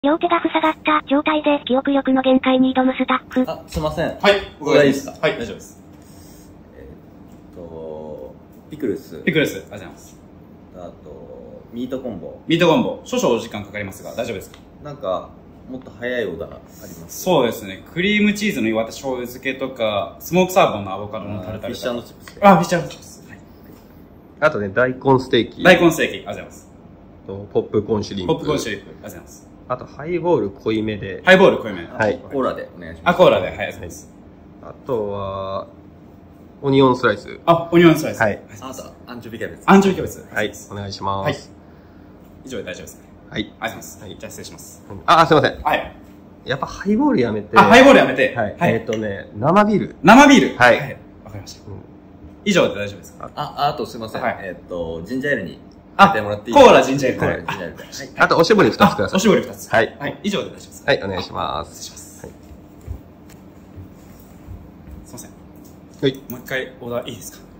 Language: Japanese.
両手が塞がった状態で記憶力の限界に挑むスタッフ。 あ、すいません。 はい、 伺いいいですか？ はい、大丈夫です。 ピクルス。 ピクルス、ありがとうございます。 あと、ミートコンボ。 ミートコンボ、少々お時間かかりますが、大丈夫ですか？ なんか、もっと早いオーダーあります？ そうですね。クリームチーズの岩手醤油漬けとか、スモークサーモンのアボカドのタルタル。 フィッシュチップス。 あ、フィッシュチップス。はい。 あとね、大根ステーキ。 大根ステーキ、ありがとうございます。 ポップコーンシュリンプ。 ポップコーンシュリンプ、ありがとうございます。 あと、ハイボール濃いめで。 ハイボール濃いめ。 はい。 コーラでお願いします。 あ、コーラで、はい、ありがとうございます。 あとは、オニオンスライス。 あ、オニオンスライス。 はい。 あと、アンチョビキャベツ。 アンチョビキャベツ。 はい、お願いします。はい。 以上で大丈夫ですか？ はい。 ありがとうございます。はい。じゃあ失礼します。 あ、すいません。 はい。 やっぱハイボールやめて。 あ、ハイボールやめて。 はい。生ビール。 生ビール。 はい。 わかりました。以上で大丈夫ですか？ あとすいません。ジンジャーエールに。 あ、コーラ、ジンジャーエール。はい。 あと、おしぼり2つください。 おしぼり2つ。 はい。 はい。以上で大丈夫です。 はい、お願いします。 失礼します。はい。すいません。 はい。 もう一回オーダーいいですか？